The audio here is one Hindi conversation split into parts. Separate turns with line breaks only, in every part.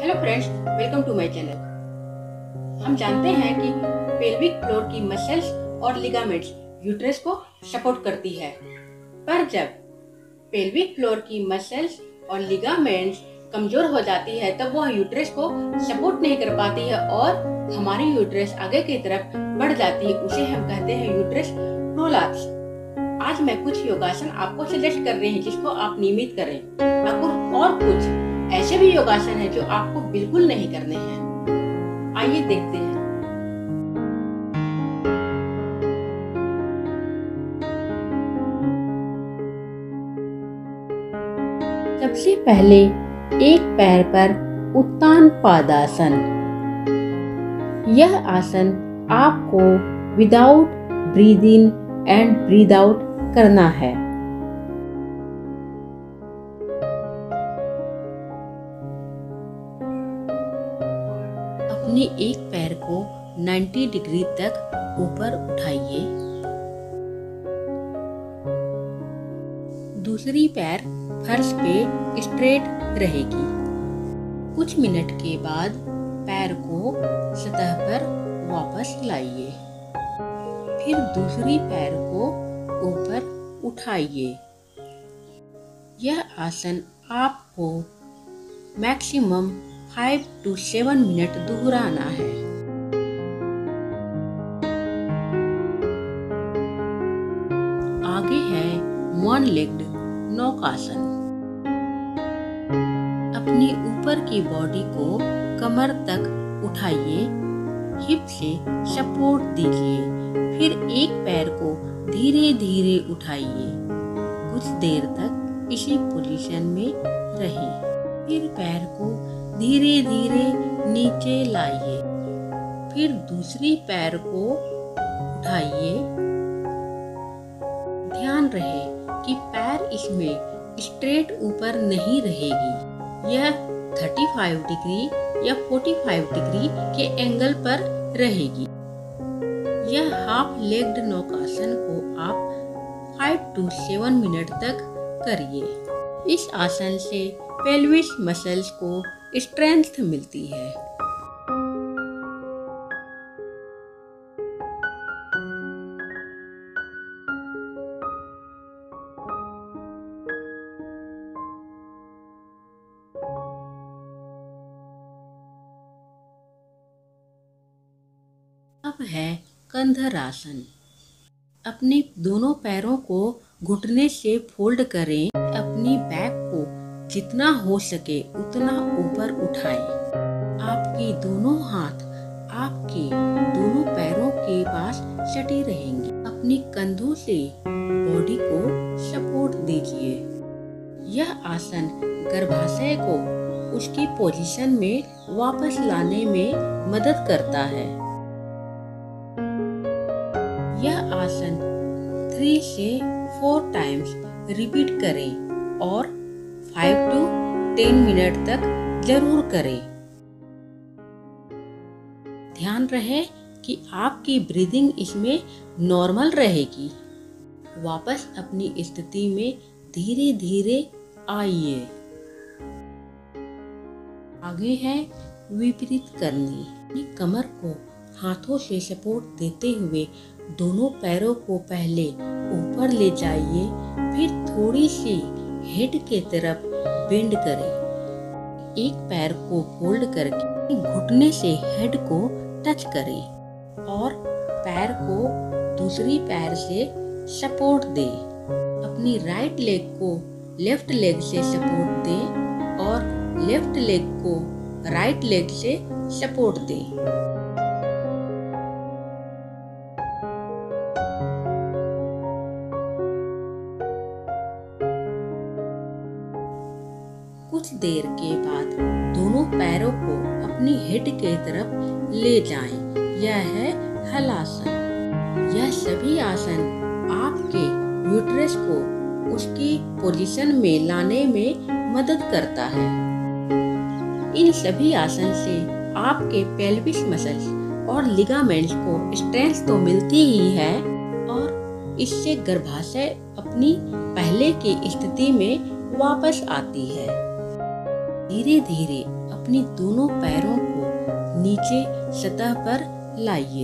Hello friends, welcome to my channel. हम जानते हैं कि पेल्विक फ्लोर की मसल्स और लिगामेंट्स यूट्रस को सपोर्ट करती है, पर जब पेल्विक फ्लोर की मसल्स और लिगामेंट्स कमजोर हो जाती है तब वह यूट्रस को सपोर्ट नहीं कर पाती है और हमारी यूट्रस आगे की तरफ बढ़ जाती है। उसे हम कहते हैं यूट्रस प्रोलैप्स। आज मैं कुछ योगासन आपको सजेस्ट कर रहे हैं जिसको आप नियमित करें। और कुछ ऐसे भी योगासन है जो आपको बिल्कुल नहीं करने हैं। आइए देखते हैं। सबसे पहले एक पैर पर उत्तानपादासन। यह आसन आपको without breathe in and breathe out करना है। अपने एक पैर को 90 डिग्री तक ऊपर उठाइए। दूसरी पैर फर्श पे स्ट्रेट रहेगी। कुछ मिनट के बाद पैर को सतह पर वापस लाइए। फिर दूसरी पैर को ऊपर उठाइए। यह आसन आपको मैक्सिमम 5 to 7 मिनट दोहराना है। आगे है वन लेग्ड नौकासन। अपनी ऊपर की बॉडी को कमर तक उठाइए, हिप से सपोर्ट दीजिए। फिर एक पैर को धीरे धीरे उठाइए। कुछ देर तक इसी पोजीशन में रहें। फिर पैर को धीरे धीरे नीचे लाइए। फिर दूसरी पैर को उठाइए। ध्यान रहे कि पैर इसमें स्ट्रेट ऊपर नहीं रहेगी। यह 35 डिग्री या 45 डिग्री के एंगल पर रहेगी। यह हाफ लेग्ड नौकासन को आप 5 to 7 मिनट तक करिए। इस आसन से पेल्विस मसल्स को स्ट्रेंथ मिलती है। अब है कंधरासन। अपने दोनों पैरों को घुटने से फोल्ड करें। अपनी बैक को जितना हो सके उतना ऊपर उठाएं। आपके दोनों हाथ आपके दोनों पैरों के पास सटे रहेंगे। अपने कंधों से बॉडी को सपोर्ट दीजिए। यह आसन गर्भाशय को उसकी पोजीशन में वापस लाने में मदद करता है। यह आसन 3 से 4 टाइम्स रिपीट करें और 5 to 10 मिनट तक जरूर करें। ध्यान रहे कि आपकी ब्रीदिंग इसमें नॉर्मल रहेगी। वापस अपनी स्थिति में धीरे धीरे आइए। आगे है विपरीत करनी। अपनी कमर को हाथों से सपोर्ट देते हुए दोनों पैरों को पहले ऊपर ले जाइए। फिर थोड़ी सी हेड के तरफ बेंड करें। एक पैर को फोल्ड करके घुटने से हेड को टच करें और पैर को दूसरी पैर से सपोर्ट दें। अपनी राइट लेग को लेफ्ट लेग से सपोर्ट दें और लेफ्ट लेग को राइट लेग से सपोर्ट दें। कुछ देर के बाद दोनों पैरों को अपनी हेड के तरफ ले जाएं। यह है हलासन। यह सभी आसन आपके यूट्रस को उसकी पोजीशन में लाने में मदद करता है। इन सभी आसन से आपके पेल्विस मसल्स और लिगामेंट्स को स्ट्रेंथ तो मिलती ही है और इससे गर्भाशय अपनी पहले की स्थिति में वापस आती है। धीरे धीरे अपनी दोनों पैरों को नीचे सतह पर लाइए।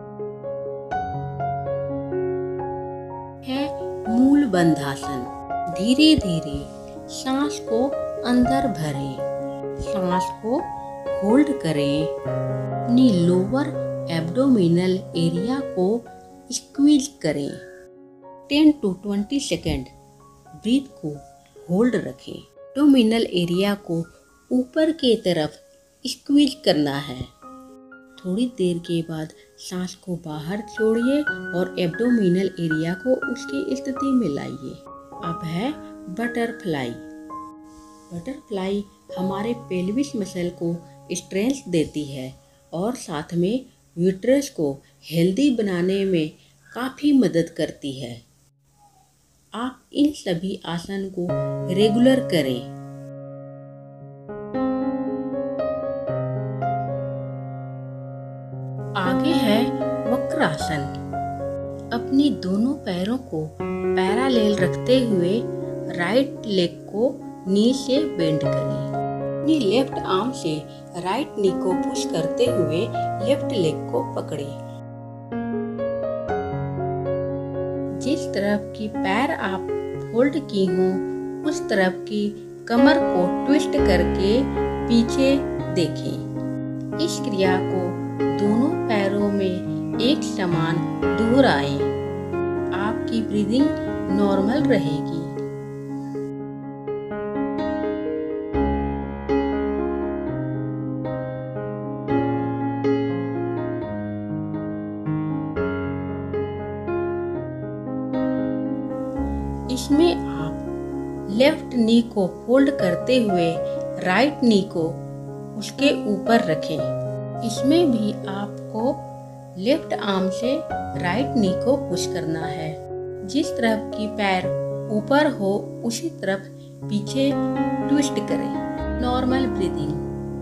है मूल बंधासन। धीरे धीरे सांस को अंदर भरें, सांस को होल्ड करें, अपनी लोअर एब्डोमिनल एरिया को स्क्वीज करें। 10 to 20 सेकेंड ब्रीथ को होल्ड रखें। एब्डोमिनल एरिया को ऊपर की तरफ स्क्वीज करना है। थोड़ी देर के बाद सांस को बाहर छोड़िए और एब्डोमिनल एरिया को उसकी स्थिति में लाइए। अब है बटरफ्लाई। बटरफ्लाई हमारे पेल्विस मसल को स्ट्रेंथ देती है और साथ में यूट्रस को हेल्दी बनाने में काफ़ी मदद करती है। आप इन सभी आसन को रेगुलर करें। आगे है वक्रासन। अपनी दोनों पैरों को पैरालेल रखते हुए राइट लेग को नी से बेंड करें। अपनी लेफ्ट आर्म से राइट नी को पुश करते हुए लेफ्ट लेग को पकड़ें। जिस तरफ की पैर आप फोल्ड की हो उस तरफ की कमर को ट्विस्ट करके पीछे देखें। इस क्रिया को दोनों पैरों में एक समान दोहराएं। आपकी ब्रीदिंग नॉर्मल रहेगी। इसमें आप लेफ्ट नी को फोल्ड करते हुए राइट नी को उसके ऊपर रखें। इसमें भी आपको लेफ्ट आर्म से राइट नी को पुश करना है। जिस तरफ की पैर ऊपर हो उसी तरफ पीछे ट्विस्ट करें। Normal breathing.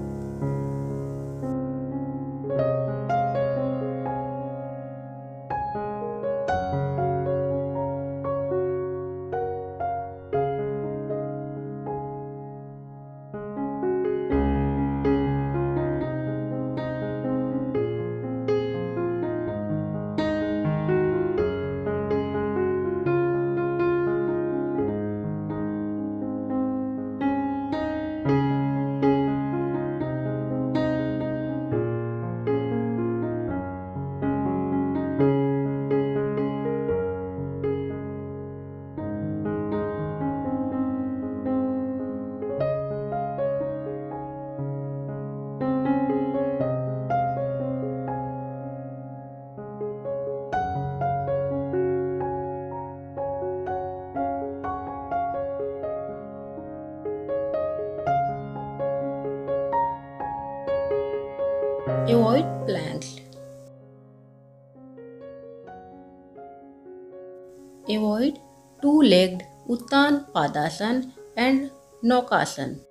Avoid planks. Avoid two-legged Uttanapadasana and NOUKASHAN.